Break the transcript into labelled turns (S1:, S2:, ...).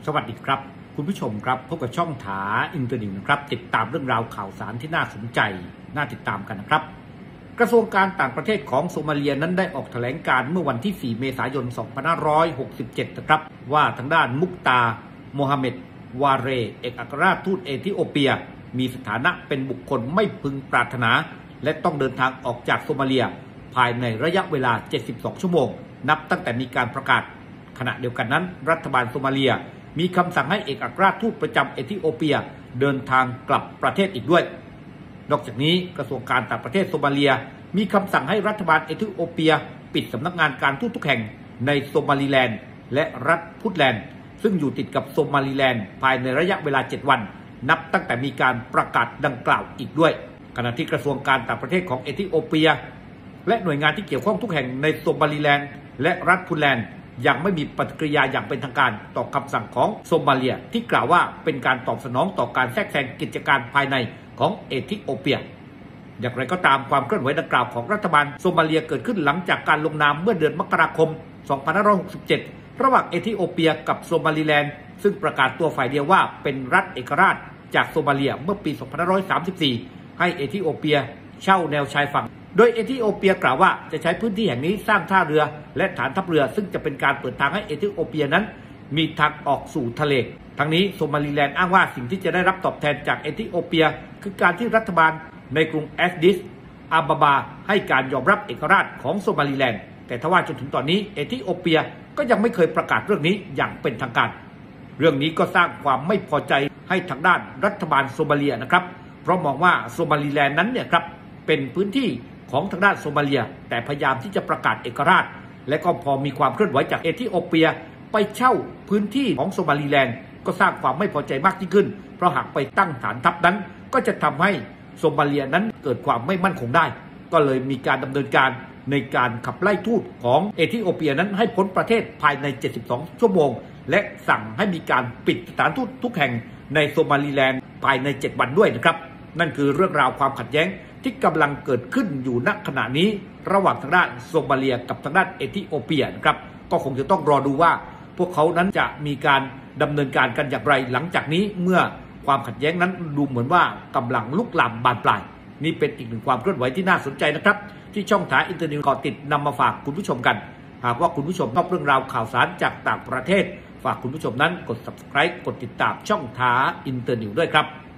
S1: สวัสดีครับคุณผู้ชมครับพบกับช่องถาอินเตอร์นิวนะครับติดตามเรื่องราวข่าวสารที่น่าสนใจน่าติดตามกันนะครับกระทรวงการต่างประเทศของโซมาเลียนั้นได้ออกแถลงการเมื่อวันที่ 4 เมษายน 2567 นะครับว่าทางด้านมุกตาโมฮัมเหม็ดวาเรเอกอัครราชทูตเอธิโอเปียมีสถานะเป็นบุคคลไม่พึงปรารถนาและต้องเดินทางออกจากโซมาเลียภายในระยะเวลา 72 ชั่วโมงนับตั้งแต่มีการประกาศขณะเดียวกันนั้นรัฐบาลโซมาเลียมีคำสั่งให้เอกอัครราชทูตประจำเอธิโอเปียเดินทางกลับประเทศอีกด้วยนอกจากนี้กระทรวงการต่างประเทศโซมาเลียมีคำสั่งให้รัฐบาลเอธิโอเปียปิดสำนักงานการทูตทุกแห่งในโซมาลีแลนด์และรัฐพุตแลนด์ซึ่งอยู่ติดกับโซมาลีแลนด์ภายในระยะเวลา 7 วันนับตั้งแต่มีการประกาศดังกล่าวอีกด้วยขณะที่กระทรวงการต่างประเทศของเอธิโอเปียและหน่วยงานที่เกี่ยวข้องทุกแห่งในโซมาลีแลนด์และรัฐพุตแลนด์ยังไม่มีปฏิกิริยาอย่างเป็นทางการต่อคำสั่งของโซมาเลียที่กล่าวว่าเป็นการตอบสนองต่อการแทรกแซงกิจการภายในของเอธิโอเปียอย่างไรก็ตามความเคลื่อนไหวดังกล่าวของรัฐบาลโซมาเลียเกิดขึ้นหลังจากการลงนามเมื่อเดือนมกราคม 2567 ระหว่างเอธิโอเปียกับโซมาลีแลนด์ซึ่งประกาศตัวฝ่ายเดียวว่าเป็นรัฐเอกราชจากโซมาเลียเมื่อปี 2534 ให้เอธิโอเปียเช่าแนวชายฝั่งโดยเอธิโอเปียกล่าวว่าจะใช้พื้นที่แห่งนี้สร้างท่าเรือและฐานทัพเรือซึ่งจะเป็นการเปิดทางให้เอธิโอเปียนั้นมีทางออกสู่ทะเลทั้งนี้โซมาลีแลนด์อ้างว่าสิ่งที่จะได้รับตอบแทนจากเอธิโอเปียคือการที่รัฐบาลในกรุงแอสดิสอาบาบาให้การยอมรับเอกราชของโซมาลีแลนด์แต่ทว่าจนถึงตอนนี้เอธิโอเปียก็ยังไม่เคยประกาศเรื่องนี้อย่างเป็นทางการเรื่องนี้ก็สร้างความไม่พอใจให้ทางด้านรัฐบาลโซมาเลียนะครับเพราะมองว่าโซมาลีแลนด์นั้นเนี่ยครับเป็นพื้นที่ของทางด้านโซมาเลียแต่พยายามที่จะประกาศเอกราชและก็พอมีความเคลื่อนไหวจากเอธิโอเปียไปเช่าพื้นที่ของโซมาลีแลนด์ก็สร้างความไม่พอใจมากยิ่งขึ้นเพราะหากไปตั้งฐานทัพนั้นก็จะทำให้โซมาเลียนั้นเกิดความไม่มั่นคงได้ก็เลยมีการดำเนินการในการขับไล่ทูตของเอธิโอเปียนั้นให้พ้นประเทศภายใน 72 ชั่วโมงและสั่งให้มีการปิดสถานทูตทุกแห่งในโซมาลีแลนด์ภายใน 7 วันด้วยนะครับนั่นคือเรื่องราวความขัดแย้งที่กำลังเกิดขึ้นอยู่ณขณะนี้ระหว่างทางด้านโซมาเลียกับทางด้านเอธิโอเปียนะครับก็คงจะต้องรอดูว่าพวกเขานั้นจะมีการดำเนินการกันอย่างไรหลังจากนี้เมื่อความขัดแย้งนั้นดูเหมือนว่ากำลังลุกลามบานปลายนี่เป็นอีกหนึ่งความเคลื่อนไหวที่น่าสนใจนะครับที่ช่องถาอินเตอร์นิวก่อติดนำมาฝากคุณผู้ชมกันหากว่าคุณผู้ชมชอบเรื่องราวข่าวสารจากต่างประเทศฝากคุณผู้ชมนั้นกด Subscribe กดติดตามช่องถาอินเตอร์นิวด้วยครับ